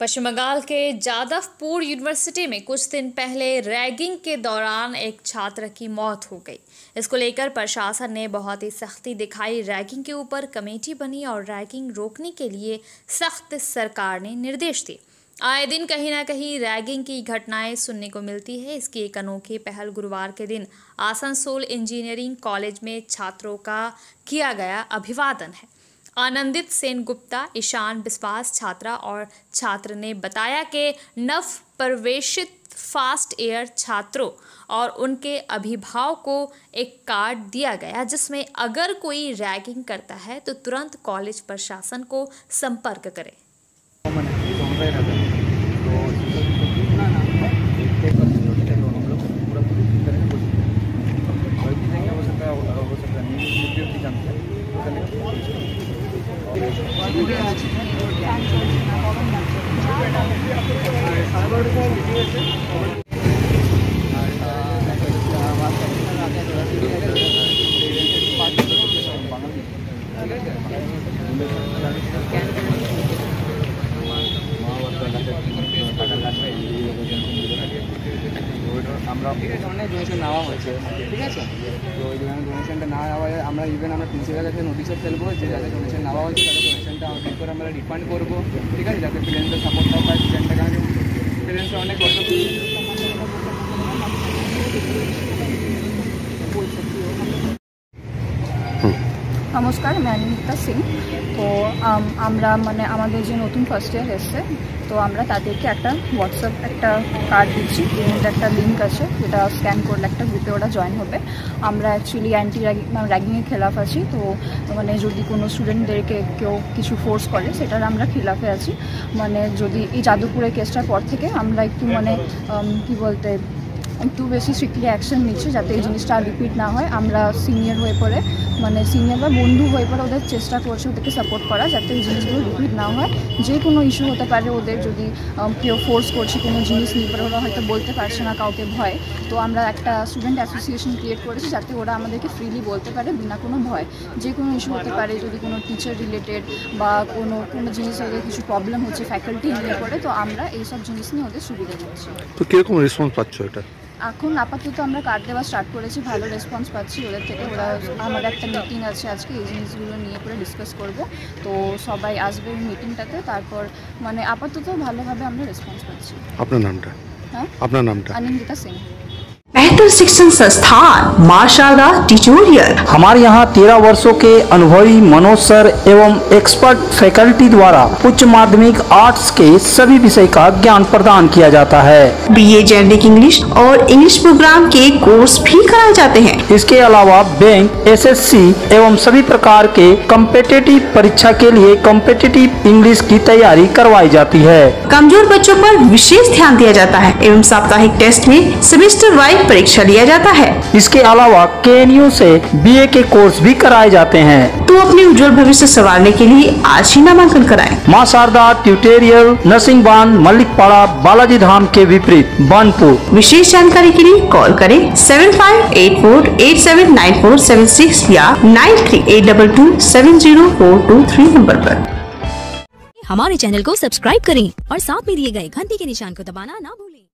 पश्चिम बंगाल के जादवपुर यूनिवर्सिटी में कुछ दिन पहले रैगिंग के दौरान एक छात्र की मौत हो गई। इसको लेकर प्रशासन ने बहुत ही सख्ती दिखाई। रैगिंग के ऊपर कमेटी बनी और रैगिंग रोकने के लिए सख्त सरकार ने निर्देश दिए। आए दिन कहीं ना कहीं रैगिंग की घटनाएं सुनने को मिलती है। इसकी एक अनोखी पहल गुरुवार के दिन आसनसोल इंजीनियरिंग कॉलेज में छात्रों का किया गया अभिवादन है। आनंदित सेनगुप्ता, ईशान बिस्वास छात्रा और छात्र ने बताया कि नव प्रवेशित फास्ट ईयर छात्रों और उनके अभिभावक को एक कार्ड दिया गया जिसमें अगर कोई रैगिंग करता है तो तुरंत कॉलेज प्रशासन को संपर्क करें। डोनेशन नेওয়া হয়েছে, ঠিক আছে। তো এই ডোনেশনটা না নেওয়া হয় আমরা প্রিন্সিপালের কাছে নোটিশে ফেলবো যে যাদের ডোনেশন নেওয়া হয়েছে তাদের ডোনেশনটা ঠিক করে আমরা রিফান্ড করবো, ঠিক আছে, যাতে পেরেন্টসদের সাপোর্টটা পায়। স্টুডেন্টটা কারণ পেরেন্টসরা অনেক কষ্ট नमस्कार, मैं अनिता सिंह। तो আমরা মানে আমাদের যে নতুন ফার্স্ট ইয়ার এসছে তো আমরা তাদেরকে একটা হোয়াটসঅ্যাপ একটা কার্ড দিচ্ছি, এর একটা লিঙ্ক আছে যেটা স্ক্যান করলে একটা গ্রুপে ওরা জয়েন হবে। আমরা অ্যাকচুয়ালি অ্যান্টি র্যাগিংয়ের খেলাফ আছি। তো মানে যদি কোনো স্টুডেন্টদেরকে কেউ কিছু ফোর্স করে সেটার আমরা খেলাফে আছি। মানে যদি এই যাদবপুরের কেসটার পর থেকে আমরা একটু মানে কি বলতে একটু বেশি স্ট্রিক্টলি অ্যাকশন নিচ্ছে যাতে এই জিনিসটা আর রিপিট না হয়। আমরা সিনিয়র হয়ে পড়ে মানে সিনিয়র বা বন্ধু হয়ে পড়ে ওদের চেষ্টা করছি ওদেরকে সাপোর্ট করা যাতে এই জিনিসগুলো রিপিট না হয়। যে কোনো ইস্যু হতে পারে ওদের, যদি কেউ ফোর্স করছে কোনো জিনিস নিয়ে পরে ওরা হয়তো বলতে পারছে না কাউকে ভয়, তো আমরা একটা স্টুডেন্ট অ্যাসোসিয়েশন ক্রিয়েট করেছি যাতে ওরা আমাদেরকে ফ্রিলি বলতে পারে বিনা কোনো ভয়। যে কোনো ইস্যু হতে পারে, যদি কোনো টিচার রিলেটেড বা কোনো জিনিস ওদের কিছু প্রবলেম হচ্ছে ফ্যাকাল্টি নিয়ে পড়ে, তো আমরা এইসব জিনিস নিয়ে ওদের সুবিধা দিচ্ছি। তো কীরকম রেসপন্স পাচ্ছ এটা? এখন আপাতত আমরা কার্ড দেওয়া স্টার্ট করেছি, ভালো রেসপন্স পাচ্ছি ওদের থেকে। ওরা আমার একটা মিটিং আছে আজকে, এই জিনিসগুলো নিয়ে করে ডিসকাস করব। তো সবাই আসবে মিটিংটাতে, তারপর মানে আপাতত ভালোভাবে আমরা রেসপন্স পাচ্ছি। আপনার নামটা? হ্যাঁ, আপনার नामটা? अनिंदिता सिंह। बेहतर शिक्षण संस्थान मां शारदा ट्यूटोरियल। हमारे यहाँ 13 वर्षों के अनुभवी मनोज सर एवं एक्सपर्ट फैकल्टी द्वारा उच्च माध्यमिक आर्ट्स के सभी विषय का ज्ञान प्रदान किया जाता है। बीए जेनेरिक इंग्लिश और इंग्लिश प्रोग्राम के कोर्स भी कराए जाते हैं। इसके अलावा बैंक, एसएससी एवं सभी प्रकार के कॉम्पिटिटिव परीक्षा के लिए कॉम्पिटिटिव इंग्लिश की तैयारी करवाई जाती है। कमजोर बच्चों पर विशेष ध्यान दिया जाता है एवं साप्ताहिक टेस्ट में सेमेस्टर वाइज परीक्षा लिया जाता है। इसके अलावा केएनयू से बीए के कोर्स भी कराए जाते हैं। तो अपने उज्जवल भविष्य संवारने के लिए आज ही नामांकन कराएं। मां शारदा ट्यूटोरियल, नरसिंहबान, मल्लिकपाड़ा, बालाजी धाम के विपरीत बनपुर। विशेष जानकारी के लिए कॉल करें 7584879476 या 9382270423 नंबर पर। हमारे चैनल को सब्सक्राइब करें और साथ में दिए गए घंटी के निशान को दबाना ना भूलें।